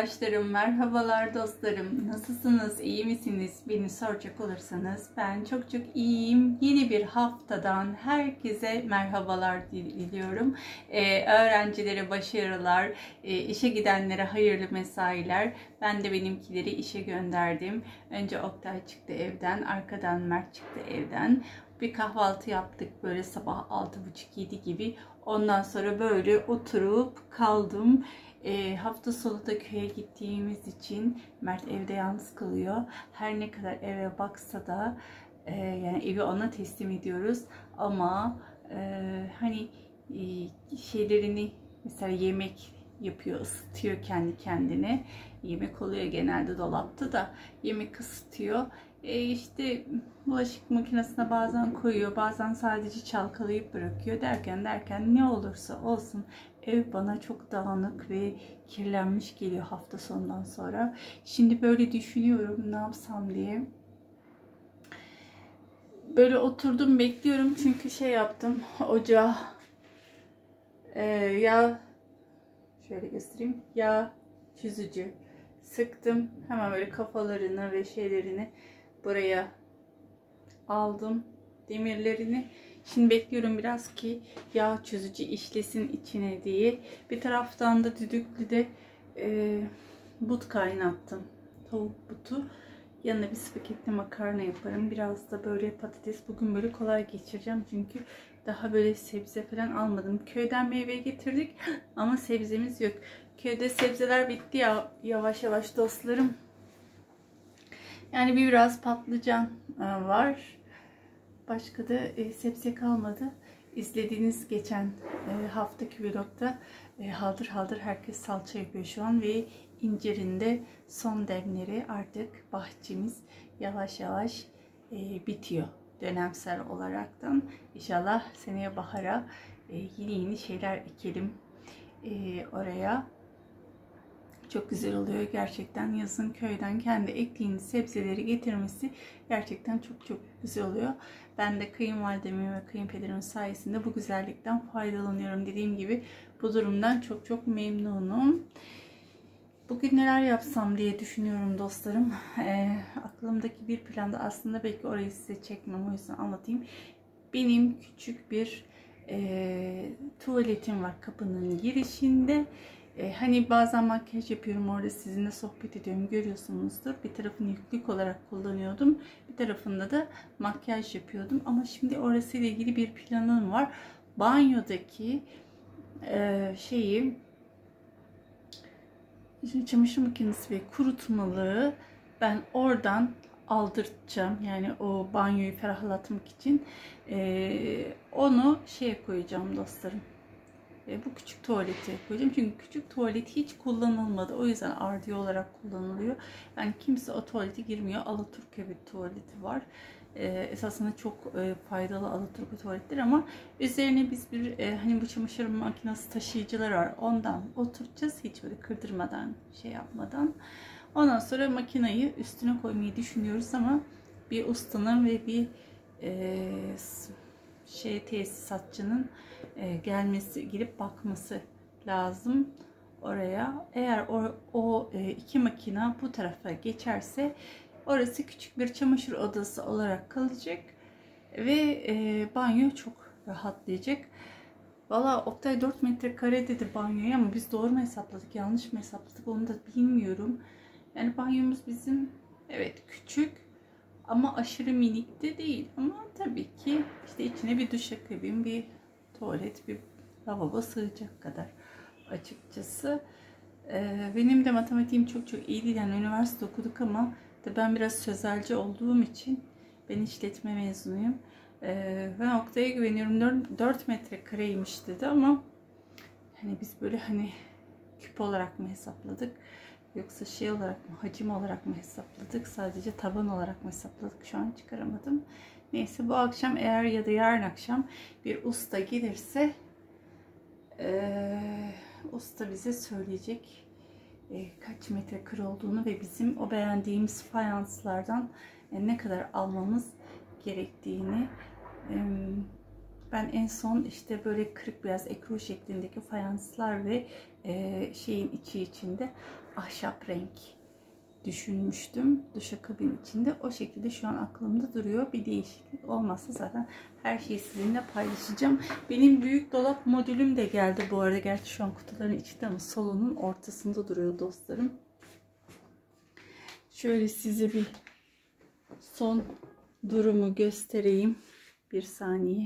arkadaşlarım, merhabalar dostlarım. Nasılsınız, iyi misiniz? Beni soracak olursanız ben çok iyiyim. Yeni bir haftadan herkese merhabalar diliyorum. Öğrencilere başarılar, işe gidenlere hayırlı mesailer. Ben de benimkileri işe gönderdim. Önce Oktay çıktı evden, arkadan Mert çıktı evden. Bir kahvaltı yaptık böyle sabah 6.30-7 gibi. Ondan sonra böyle oturup kaldım. Hafta sonu da köye gittiğimiz için Mert evde yalnız kalıyor. Her ne kadar eve baksa da yani evi ona teslim ediyoruz. Ama hani şeylerini mesela yemek yapıyor, ısıtıyor kendi kendine. Yemek oluyor genelde dolapta da yemek ısıtıyor. İşte bulaşık makinesine bazen koyuyor, bazen sadece çalkalayıp bırakıyor derken ne olursa olsun ev bana çok dağınık ve kirlenmiş geliyor hafta sonundan sonra. Şimdi böyle düşünüyorum ne yapsam diye. Böyle oturdum bekliyorum çünkü şey yaptım, ocağa yağ şöyle göstereyim, yağ çözücü sıktım. Hemen böyle kafalarını ve şeylerini buraya aldım, demirlerini. Şimdi bekliyorum biraz ki yağ çözücü işlesin içine diye. Bir taraftan da düdüklüde but kaynattım. Tavuk butu. Yanına bir spagetti makarna yaparım. Biraz da böyle patates. Bugün böyle kolay geçireceğim. Çünkü daha böyle sebze falan almadım. Köyden meyve getirdik ama sebzemiz yok. Köyde sebzeler bitti ya yavaş yavaş dostlarım. Yani biraz patlıcan var. Başka da sebze kalmadı. İzlediğiniz geçen haftaki vlogda haldır haldır herkes salça yapıyor şu an ve incirin de son demleri, artık bahçemiz yavaş yavaş bitiyor dönemsel olaraktan. İnşallah seneye bahara yeni şeyler ekelim oraya. Çok güzel oluyor gerçekten. Yazın köyden kendi ektiğiniz sebzeleri getirmesi gerçekten çok güzel oluyor. Ben de kayınvalidemin ve kayınpederimin sayesinde bu güzellikten faydalanıyorum. Dediğim gibi bu durumdan çok memnunum. Bugün neler yapsam diye düşünüyorum dostlarım. Aklımdaki bir planda aslında belki orayı size çekmem, o yüzden anlatayım. Benim küçük bir tuvaletim var kapının girişinde. Hani bazen makyaj yapıyorum orada, sizinle sohbet ediyorum, görüyorsunuzdur. Bir tarafını yüklük olarak kullanıyordum, bir tarafında da makyaj yapıyordum. Ama şimdi orası ile ilgili bir planım var. Banyodaki çamaşır makinesi ve kurutmalığı ben oradan aldırtacağım. Yani o banyoyu ferahlatmak için onu şeye koyacağım dostlarım. Bu küçük tuvalete koyacağım. Çünkü küçük tuvalet hiç kullanılmadı. O yüzden ardiye olarak kullanılıyor. Yani kimse o tuvalete girmiyor. Alaturka bir tuvaleti var. Esasında çok faydalı Alaturka tuvaletler ama üzerine biz bir hani bu çamaşır makinesi taşıyıcılar var. Ondan oturacağız. Hiç böyle kırdırmadan, şey yapmadan. Ondan sonra makinayı üstüne koymayı düşünüyoruz ama bir ustanın ve bir tesisatçının gelmesi, girip bakması lazım oraya. Eğer o iki makina bu tarafa geçerse orası küçük bir çamaşır odası olarak kalacak ve banyo çok rahatlayacak. Valla Oktay 4 metrekare dedi banyoya ama biz doğru mu hesapladık, yanlış mı hesapladık onu da bilmiyorum. Yani banyomuz bizim evet küçük ama aşırı minik de değil. Ama tabii ki işte içine bir duşakabin, bir tuvalet, bir lavabo sığacak kadar açıkçası. Benim de matematiğim çok iyi değil. Yani üniversite okuduk ama de ben biraz sözelci olduğum için, ben işletme mezunuyum. Ben Oktay'a güveniyorum. 4 metrekareymiş dedi ama hani biz böyle hani küp olarak mı hesapladık? Yoksa şey olarak mı, hacim olarak mı hesapladık? Sadece taban olarak mı hesapladık? Şu an çıkaramadım. Neyse, bu akşam eğer ya da yarın akşam bir usta gelirse usta bize söyleyecek kaç metrekare olduğunu ve bizim o beğendiğimiz fayanslardan ne kadar almamız gerektiğini. Ben en son işte böyle kırık beyaz ekru şeklindeki fayanslar ve şeyin içinde ahşap renk düşünmüştüm duşakabin içinde. O şekilde şu an aklımda duruyor. Bir değişiklik olmazsa zaten her şeyi sizinle paylaşacağım. Benim büyük dolap modülüm de geldi bu arada. Gerçi şu an kutuların içinde ama salonun ortasında duruyor dostlarım. Şöyle size bir son durumu göstereyim. Bir saniye.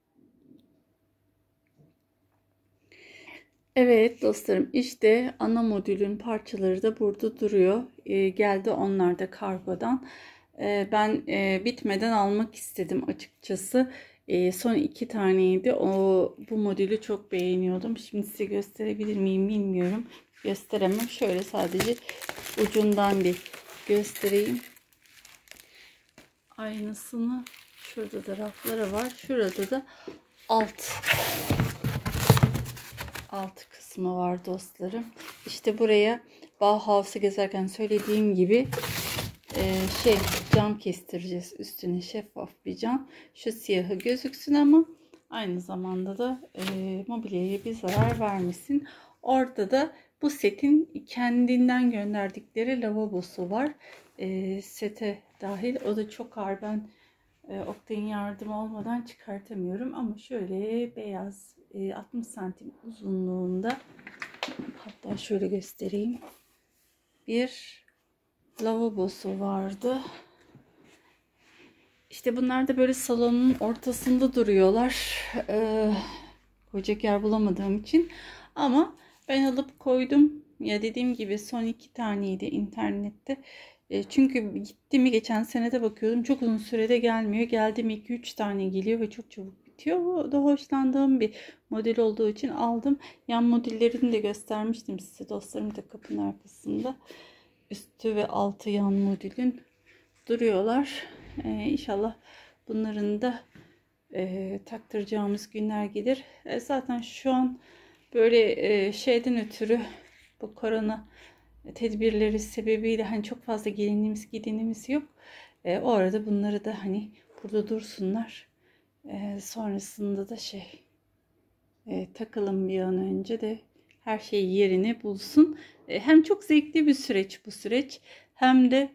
Evet dostlarım, işte ana modülün parçaları da burada duruyor. Geldi onlar da kargodan. Ben bitmeden almak istedim açıkçası. Son 2 taneydi. Bu modülü çok beğeniyordum. Şimdi size gösterebilir miyim bilmiyorum. Gösteremem. Şöyle sadece ucundan bir göstereyim. Aynısını şurada da rafları var. Şurada da alt kısmı var dostlarım. İşte buraya Bauhaus'u gezerken söylediğim gibi cam kestireceğiz. Üstüne şeffaf bir cam. Şu siyahı gözüksün ama aynı zamanda da mobilyaya bir zarar vermesin. Orada da bu setin kendinden gönderdikleri lavabosu var. Sete dahil. O da çok ağır. Ben Oktay'ın yardımı olmadan çıkartamıyorum. Ama şöyle beyaz 60 santim uzunluğunda, hatta şöyle göstereyim, bir lavabosu vardı. İşte bunlar da böyle salonun ortasında duruyorlar. Koyacak yer bulamadığım için. Ama ben alıp koydum. Ya dediğim gibi son 2 taneydi internette. Çünkü gitti mi geçen sene de bakıyordum. Çok uzun sürede gelmiyor. Geldi mi 2-3 tane geliyor ve çok çabuk bitiyor. Bu da hoşlandığım bir model olduğu için aldım. Yan modüllerini de göstermiştim size dostlarım da kapının arkasında. Üstü ve altı yan modülün duruyorlar. İnşallah bunların da taktıracağımız günler gelir. Zaten şu an böyle şeyden ötürü, bu korona tedbirleri sebebiyle hani çok fazla gidenimiz yok. O arada bunları da hani burada dursunlar. Sonrasında da takalım bir an önce de her şey yerini bulsun. Hem çok zevkli bir süreç bu süreç, hem de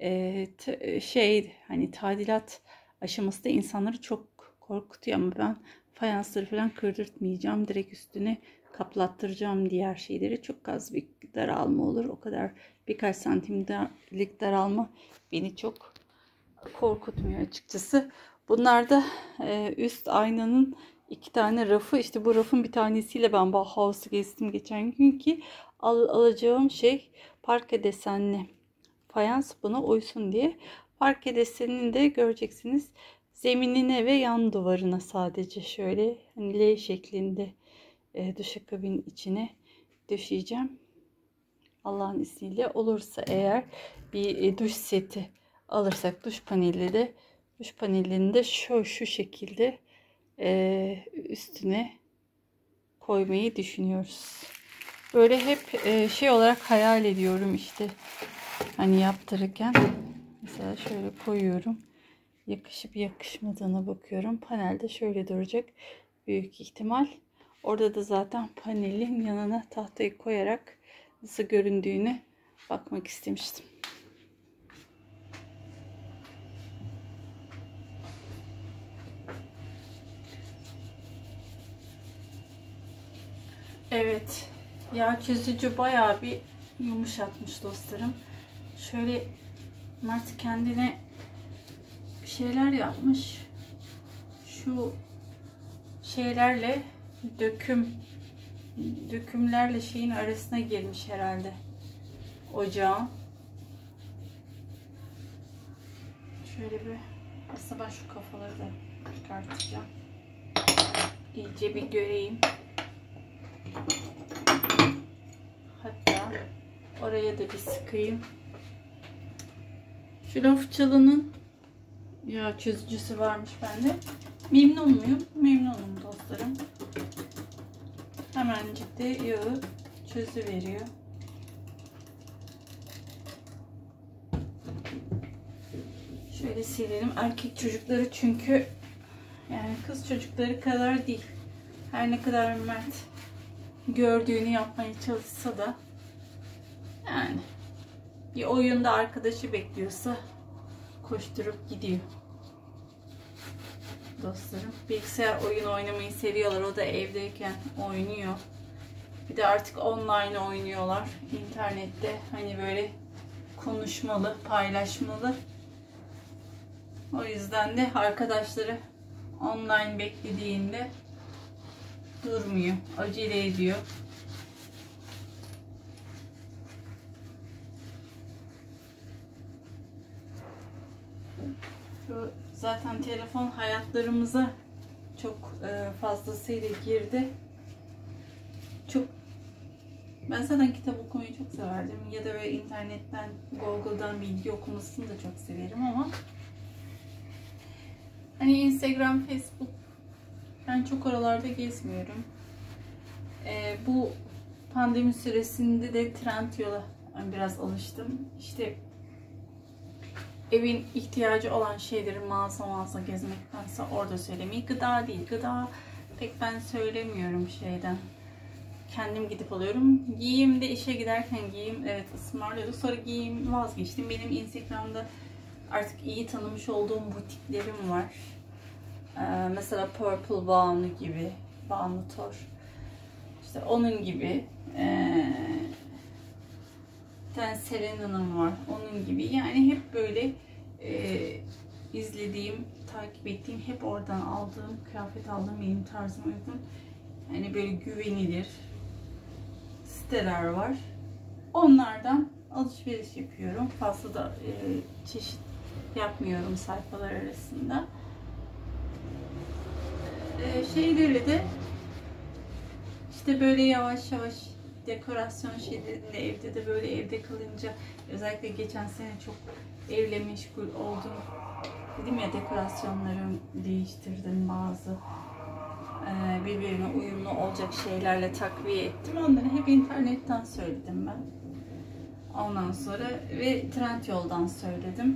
hani tadilat aşaması da insanları çok korkutuyor ama ben fayansları falan kırdırtmayacağım. Direkt üstüne kaplattıracağım diğer şeyleri. Çok az bir daralma olur. O kadar birkaç santimlik daralma beni çok korkutmuyor açıkçası. Bunlar da üst aynanın 2 tane rafı. İşte bu rafın bir tanesiyle ben Bauhaus'u gezdim geçen gün ki alacağım parke desenli fayans buna uysun diye. Parke desenini de göreceksiniz. Zeminine ve yan duvarına sadece şöyle hani L şeklinde duşakabinin içine döşeyeceğim. Allah'ın izniyle olursa eğer bir duş seti alırsak duş panelini de şu şekilde üstüne koymayı düşünüyoruz. Böyle hep olarak hayal ediyorum işte. Hani yaptırırken mesela şöyle koyuyorum. Yakışıp yakışmadığına bakıyorum. Panelde şöyle duracak büyük ihtimal. Orada da zaten panelin yanına tahtayı koyarak nasıl göründüğünü bakmak istemiştim. Evet, yağ çözücü bayağı bir yumuşatmış dostlarım. Şöyle Mert kendine bir şeyler yapmış. Şu şeylerle dökümlerle şeyin arasına girmiş herhalde ocağın. Şöyle bir, aslında ben şu kafaları da çıkartacağım. İyice bir göreyim. Hatta oraya da bir sıkayım. Şu laf çalının yağ çözücüsü varmış bende. Memnun muyum? Memnunum dostlarım. Hemencik de yağı çözüveriyor. Şöyle silelim. Erkek çocukları çünkü yani kız çocukları kadar değil. Her ne kadar Mert gördüğünü yapmaya çalışsa da yani bir oyunda arkadaşı bekliyorsa koşturup gidiyor. Dostlarım bilgisayar oyun oynamayı seviyorlar. O da evdeyken oynuyor. Bir de artık online oynuyorlar. İnternette hani böyle konuşmalı, paylaşmalı. O yüzden de arkadaşları online beklediğinde durmuyor, acele ediyor. Zaten telefon hayatlarımıza çok fazlasıyla girdi. Ben zaten kitap okumayı çok severdim ya da böyle internetten, Google'dan bilgi okumasını da çok severim ama hani Instagram, Facebook, ben çok oralarda gezmiyorum. Bu pandemi süresinde de Trendyol'a biraz alıştım. İşte evin ihtiyacı olan şeyleri mağaza gezmektense orada söylemeyi. Gıda değil. Gıda pek ben söylemiyorum şeyden. Kendim gidip alıyorum. Giyimde işe giderken giyim evet ısmarlıyorduk. Sonra giyim vazgeçtim. Benim Instagram'da artık iyi tanımış olduğum butiklerim var. Mesela Purple Banu gibi. Banu Tor. İşte onun gibi. Bir tane Selena'nın var. Onun gibi. Yani hep böyle izlediğim, takip ettiğim, hep oradan aldığım, kıyafet aldığım, benim tarzıma uygun. Yani böyle güvenilir siteler var. Onlardan alışveriş yapıyorum. Fazla da çeşit yapmıyorum sayfalar arasında. Şeyleri de işte böyle yavaş yavaş dekorasyon şeylerinde evde de böyle evde kalınca özellikle geçen sene çok evle meşgul oldum. Dedim ya dekorasyonlarımı değiştirdim bazı. Birbirine uyumlu olacak şeylerle takviye ettim. Onları hep internetten söyledim ben. Ondan sonra ve Trendyol'dan söyledim.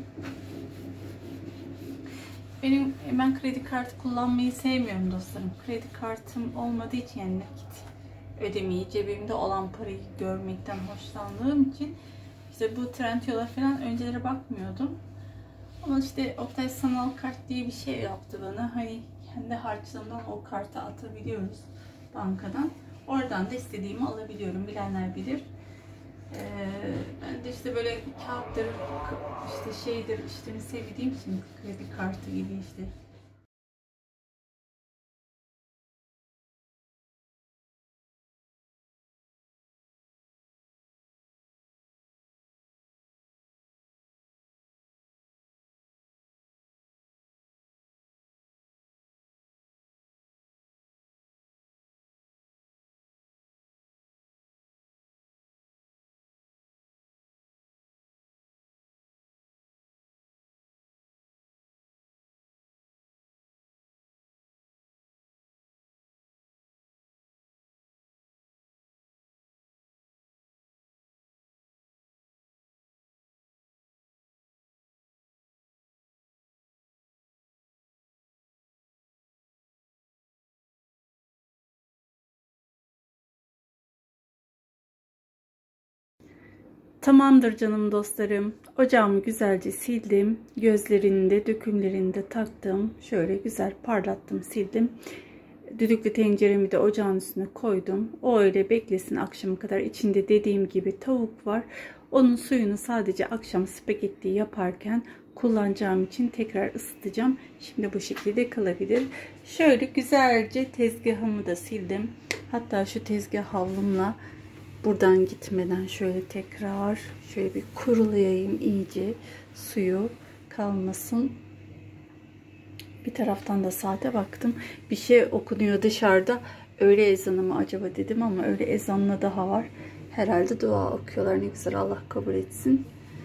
Ben kredi kartı kullanmayı sevmiyorum dostlarım. Kredi kartım olmadığı için yani nakit ödemeyi, cebimde olan parayı görmekten hoşlandığım için işte bu Trendyol'a falan önceleri bakmıyordum. Ama işte Oktay sanal kart diye bir şey yaptı bana. Hani kendi harçlığımdan o kartı atabiliyoruz bankadan. Oradan da istediğimi alabiliyorum. Bilenler bilir. Ben de işte böyle kağıttır, işte şeydir, işte sevdiğim için kredi kartı gibi işte. Tamamdır canım dostlarım. Ocağımı güzelce sildim. Gözlerini de dökümlerini de taktım. Şöyle güzel parlattım, sildim. Düdüklü tenceremi de ocağın üstüne koydum. O öyle beklesin akşama kadar. İçinde dediğim gibi tavuk var. Onun suyunu sadece akşam spagetti yaparken kullanacağım için tekrar ısıtacağım. Şimdi bu şekilde kalabilir. Şöyle güzelce tezgahımı da sildim. Hatta şu tezgah havlumla buradan gitmeden şöyle tekrar şöyle bir kurulayayım iyice, suyu kalmasın. Bir taraftan da saate baktım. Bir şey okunuyor dışarıda. Öğle ezanı mı acaba dedim ama öğle ezanına daha var. Herhalde dua okuyorlar. Ne güzel, Allah kabul etsin.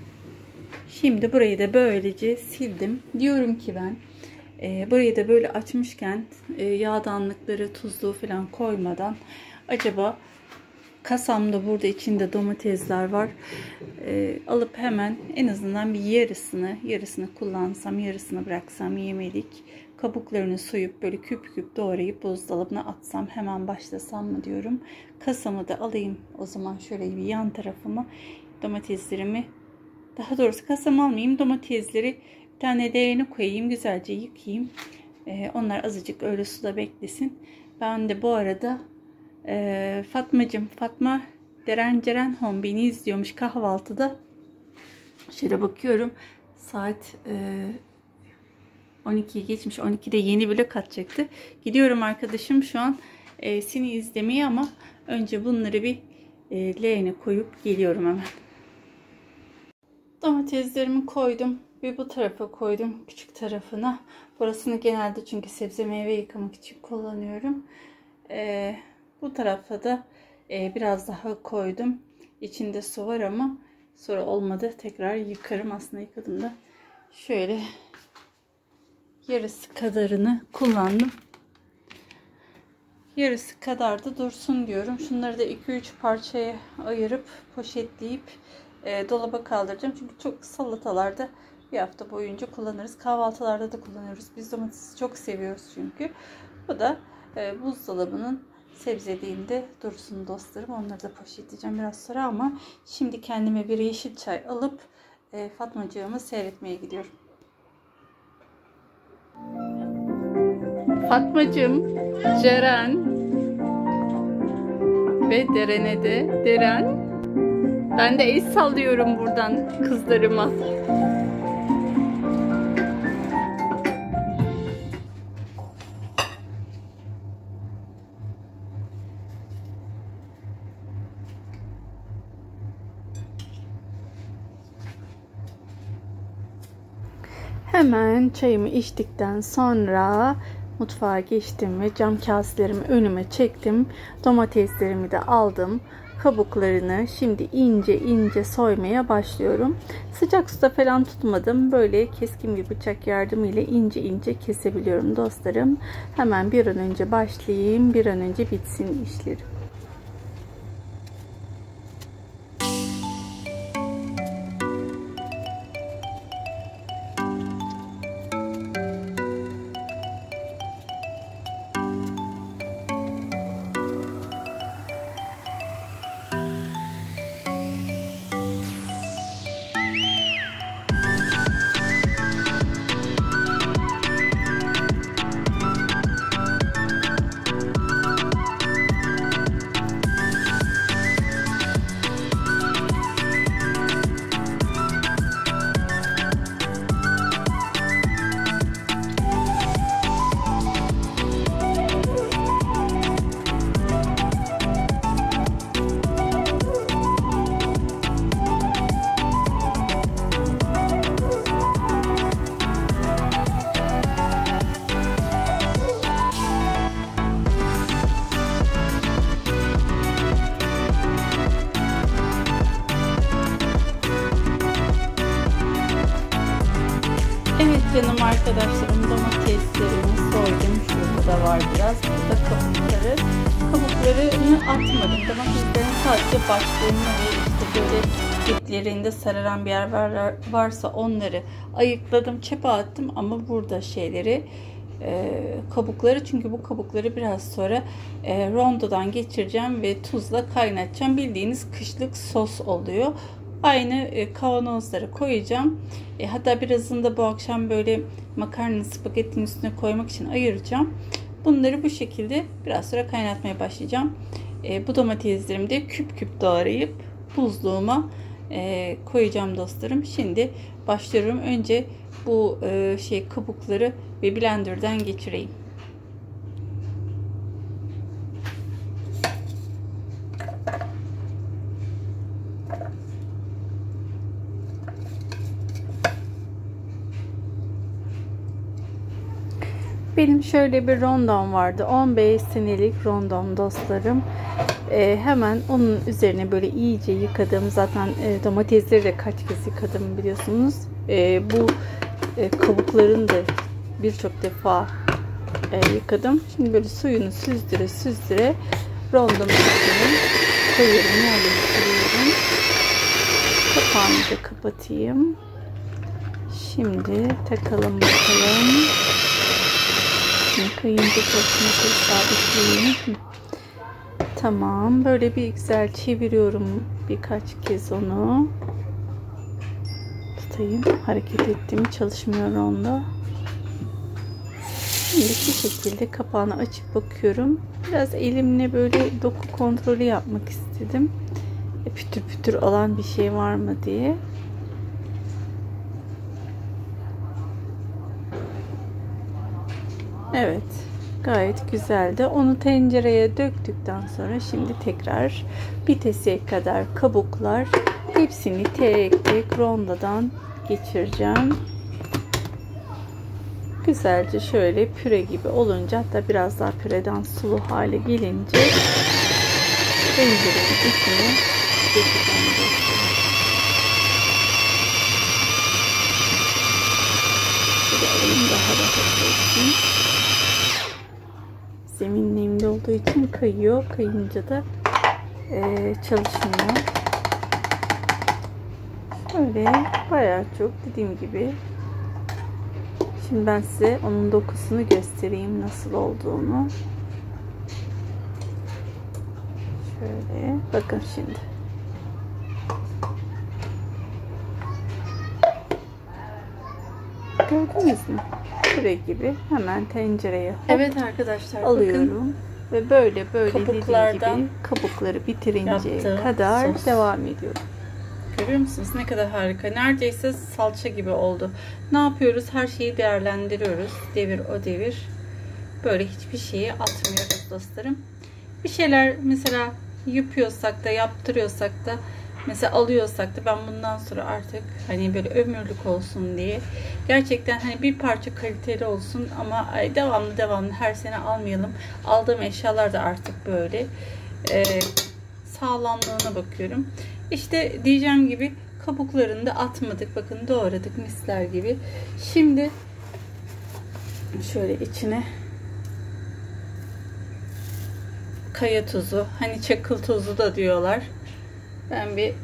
Şimdi burayı da böylece sildim. Diyorum ki ben burayı da böyle açmışken yağdanlıkları, tuzluğu falan koymadan acaba kasamda burada içinde domatesler var. Alıp hemen en azından bir yarısını kullansam, yarısını bıraksam yemelik. Kabuklarını soyup böyle küp küp doğrayıp buzdolabına atsam, hemen başlasam mı diyorum. Kasamı da alayım o zaman şöyle bir yan tarafıma, domateslerimi Daha doğrusu kasam almayayım. Domatesleri bir tane leğene koyayım. Güzelce yıkayayım. Onlar azıcık öyle suda beklesin. Ben de bu arada Fatma Ceren Home beni izliyormuş kahvaltıda. Şöyle bakıyorum. Saat 12'yi geçmiş. 12'de yeni vlog atacaktı. Gidiyorum arkadaşım şu an seni izlemeye ama önce bunları bir leğene koyup geliyorum hemen. Domateslerimi koydum. Bir bu tarafa koydum. Küçük tarafına. Burasını genelde çünkü sebze meyve yıkamak için kullanıyorum. Bu tarafa da biraz daha koydum. İçinde su var ama sonra olmadı. Tekrar yıkarım. Aslında yıkadım da. Şöyle yarısı kadarını kullandım. Yarısı kadar da dursun diyorum. Şunları da 2-3 parçaya ayırıp poşetleyip dolaba kaldıracağım. Çünkü çok salatalarda bir hafta boyunca kullanırız. Kahvaltılarda da kullanıyoruz. Biz domatesi çok seviyoruz çünkü. Bu da buzdolabının sebzeliğinde dursun dostlarım. Onları da poşetleyeceğim biraz sonra ama şimdi kendime bir yeşil çay alıp Fatmacığımı seyretmeye gidiyorum. Fatmacığım, Ceren ve Deren'e de Deren. Ben de el sallıyorum buradan kızlarıma. Hemen çayımı içtikten sonra mutfağa geçtim ve cam kaselerimi önüme çektim. Domateslerimi de aldım. Kabuklarını şimdi ince ince soymaya başlıyorum. Sıcak suda falan tutmadım. Böyle keskin bir bıçak yardımıyla ince ince kesebiliyorum dostlarım. Hemen bir an önce başlayayım. Bir an önce bitsin işlerim. Evet canım arkadaşlarım, domateslerimi soydum. Şurada da var biraz. Burada kabuklarını atmadım. Domateslerin sadece başlarını ve işte böyle diplerinde sararan bir yer varsa onları ayıkladım, çöpe attım ama burada şeyleri kabukları, çünkü bu kabukları biraz sonra rondodan geçireceğim ve tuzla kaynatacağım. Bildiğiniz kışlık sos oluyor. Aynı kavanozlara koyacağım. Hatta birazını da bu akşam böyle makarna spagettinin üstüne koymak için ayıracağım. Bunları bu şekilde biraz sonra kaynatmaya başlayacağım. Bu domateslerimi de küp küp doğrayıp buzluğuma koyacağım dostlarım. Şimdi başlıyorum. Önce bu kabukları ve blenderdan geçireyim. Benim şöyle bir rondom vardı. 15 senelik rondom dostlarım. Hemen onun üzerine böyle iyice yıkadım. Zaten domatesleri de kaç kez yıkadım biliyorsunuz. Bu kabuklarını da birçok defa yıkadım. Şimdi böyle suyunu süzdüre rondomun içine koyuyorum, yerleştiriyorum. Kapağını da kapatayım. Şimdi takalım bakalım. Kayınca tosunu sabitleyeyim. Tamam. Böyle bir güzel çeviriyorum birkaç kez onu. tutayım. Hareket etti mi çalışmıyor onda. Şimdi bu şekilde kapağını açıp bakıyorum. Biraz elimle böyle doku kontrolü yapmak istedim. Pütür pütür alan bir şey var mı diye. Evet, gayet güzeldi. Onu tencereye döktükten sonra şimdi tekrar bitesiye kadar kabuklar, hepsini tek tek rondodan geçireceğim. Güzelce şöyle püre gibi olunca, hatta biraz daha püreden sulu hale gelince tencerenin içine dökeceğim. Daha rahat olsun. Zemin nemli olduğu için kayıyor. Kayınca da çalışmıyor. Şöyle bayağı çok, dediğim gibi. Şimdi ben size onun dokusunu göstereyim, nasıl olduğunu. Şöyle bakın şimdi. Gördünüz mü? Püre gibi hemen tencereye evet arkadaşlar, alıyorum ve böyle kabuklardan gibi kabukları bitirinceye kadar sos devam ediyorum. Görüyor musunuz ne kadar harika? Neredeyse salça gibi oldu. Ne yapıyoruz? Her şeyi değerlendiriyoruz. Devir o devir. Böyle hiçbir şeyi atmıyoruz dostlarım. Bir şeyler mesela yapıyorsak da, yaptırıyorsak da, mesela alıyorsak da, ben bundan sonra artık hani böyle ömürlük olsun diye, gerçekten hani bir parça kaliteli olsun ama devamlı her sene almayalım. Aldığım eşyalar da artık böyle sağlamlığına bakıyorum. İşte diyeceğim gibi kabuklarını da atmadık. Bakın doğradık misler gibi. Şimdi şöyle içine kaya tuzu, hani çakıl tuzu da diyorlar. Ben bir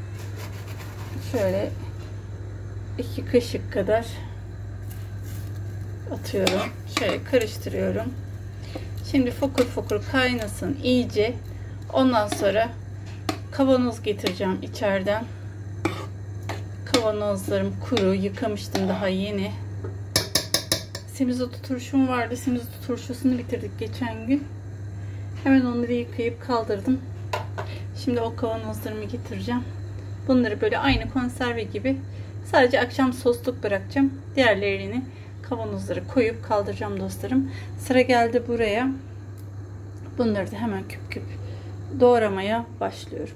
şöyle 2 kaşık kadar atıyorum. Şöyle karıştırıyorum. Şimdi fokur fokur kaynasın iyice. Ondan sonra kavanoz getireceğim içeriden. Kavanozlarım kuru, yıkamıştım daha yeni. Semizotu turşum vardı. Semizotu turşusunu bitirdik geçen gün. Hemen onları yıkayıp kaldırdım. Şimdi o kavanozlarımı getireceğim. Bunları böyle aynı konserve gibi sadece akşam sosluk bırakacağım. Diğerlerini kavanozlara koyup kaldıracağım dostlarım. Sıra geldi buraya. Bunları da hemen küp küp doğramaya başlıyorum.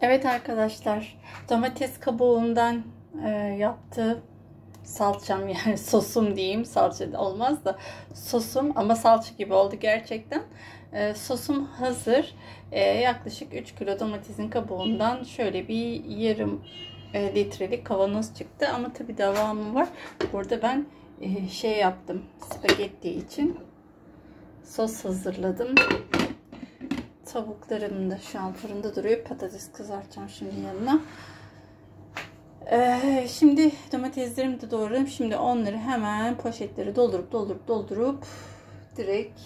Evet arkadaşlar, domates kabuğundan yaptığı salçam, yani sosum diyeyim, salça olmaz da sosum, ama salça gibi oldu gerçekten. Sosum hazır. Yaklaşık 3 kilo domatesin kabuğundan şöyle bir yarım litrelik kavanoz çıktı, ama tabi devamı var. Burada ben şey yaptım, spagetti için sos hazırladım. Tavuklarım da şu an fırında duruyor. Patates kızartacağım şimdi yanına. Şimdi domateslerimi de doğradım. Şimdi onları hemen poşetleri doldurup direkt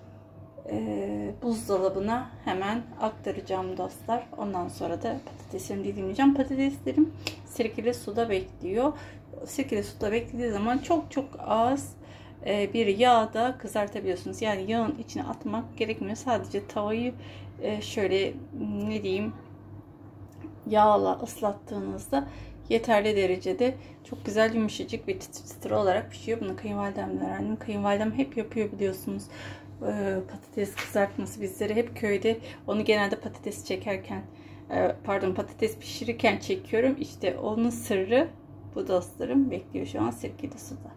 buzdolabına hemen aktaracağım dostlar. Ondan sonra da patateslerimi dilimleyeceğim. Patateslerim sirkeli suda bekliyor. Sirkeli suda beklediği zaman çok az bir yağda kızartabiliyorsunuz. Yani yağın içine atmak gerekmiyor. Sadece tavayı şöyle ne diyeyim, yağla ıslattığınızda yeterli derecede çok güzel yumuşacık ve çıtır çıtır olarak pişiyor. Bunu kayınvalidemden öğrendim. Kayınvalidem hep yapıyor biliyorsunuz. Patates kızartması bizlere hep köyde, onu genelde patates çekerken patates pişirirken çekiyorum. İşte onun sırrı bu dostlarım. Bekliyor şu an sirkeli suda.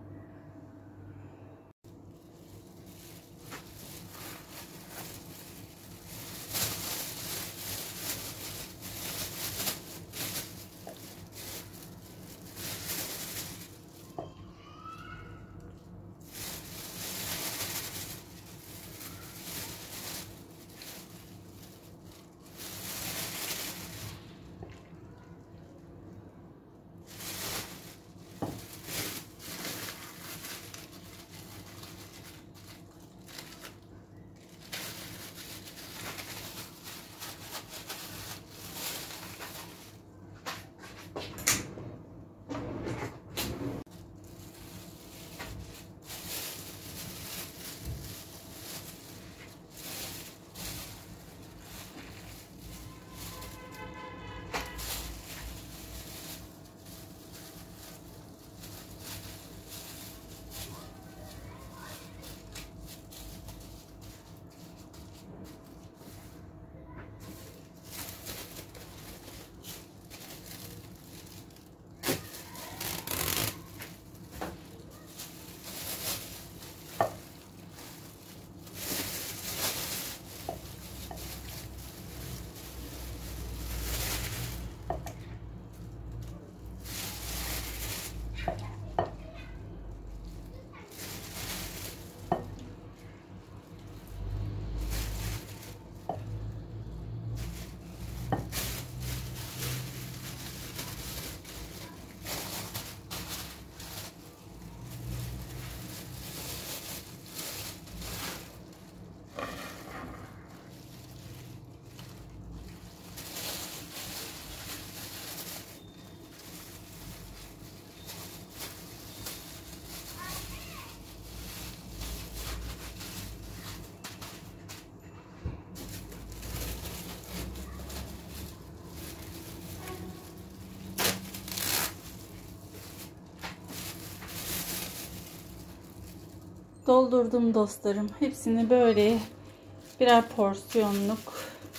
Doldurdum dostlarım. Hepsini böyle birer porsiyonluk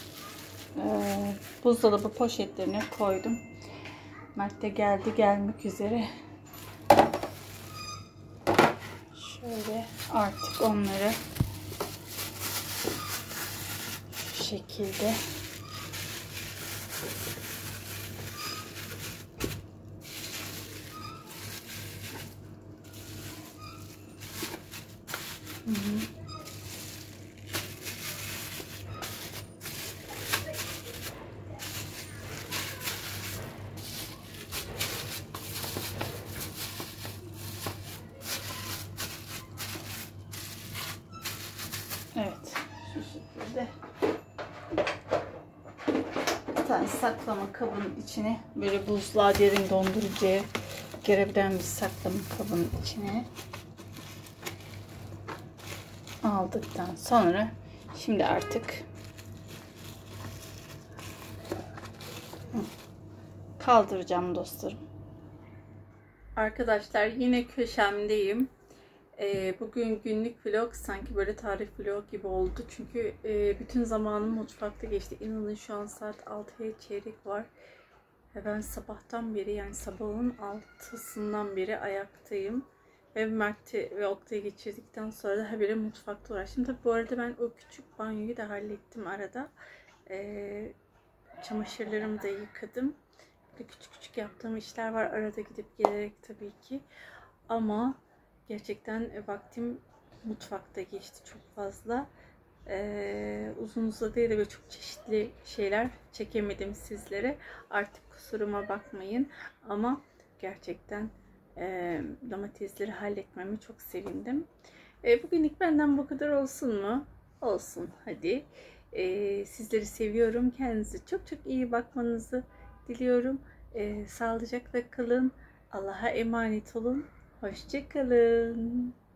buzdolabı poşetlerine koydum. Mert de gelmek üzere. Şöyle artık onları şu şekilde evet, şu şekilde bir tane saklama kabının içine, böyle buzluğa, derin dondurucuya girebilen bir saklama kabının içine aldıktan sonra şimdi artık kaldıracağım dostlarım. Arkadaşlar yine köşemdeyim. Bugün günlük vlog sanki böyle tarih vlog gibi oldu. Çünkü bütün zamanım mutfakta geçti. İnanın şu an saat 6'ya çeyrek var. Ve ben sabahtan beri, yani sabahın 6'sından beri ayaktayım. Ve Mert'i ve Oktay'ı geçirdikten sonra da habire mutfakta uğraştım. Tabi bu arada ben o küçük banyoyu da hallettim arada. Çamaşırlarımı da yıkadım. Böyle küçük küçük yaptığım işler var arada gidip gelerek tabii ki. Ama gerçekten vaktim mutfakta geçti çok fazla. Uzun uzadıya da böyle çok çeşitli şeyler çekemedim sizlere. Artık kusuruma bakmayın. Ama gerçekten domatesleri halletmemi çok sevindim. Bugünlük benden bu kadar olsun mu? Olsun hadi. Sizleri seviyorum. Kendinize çok çok iyi bakmanızı diliyorum. Sağlıcakla kalın. Allah'a emanet olun. Hoşça kalın.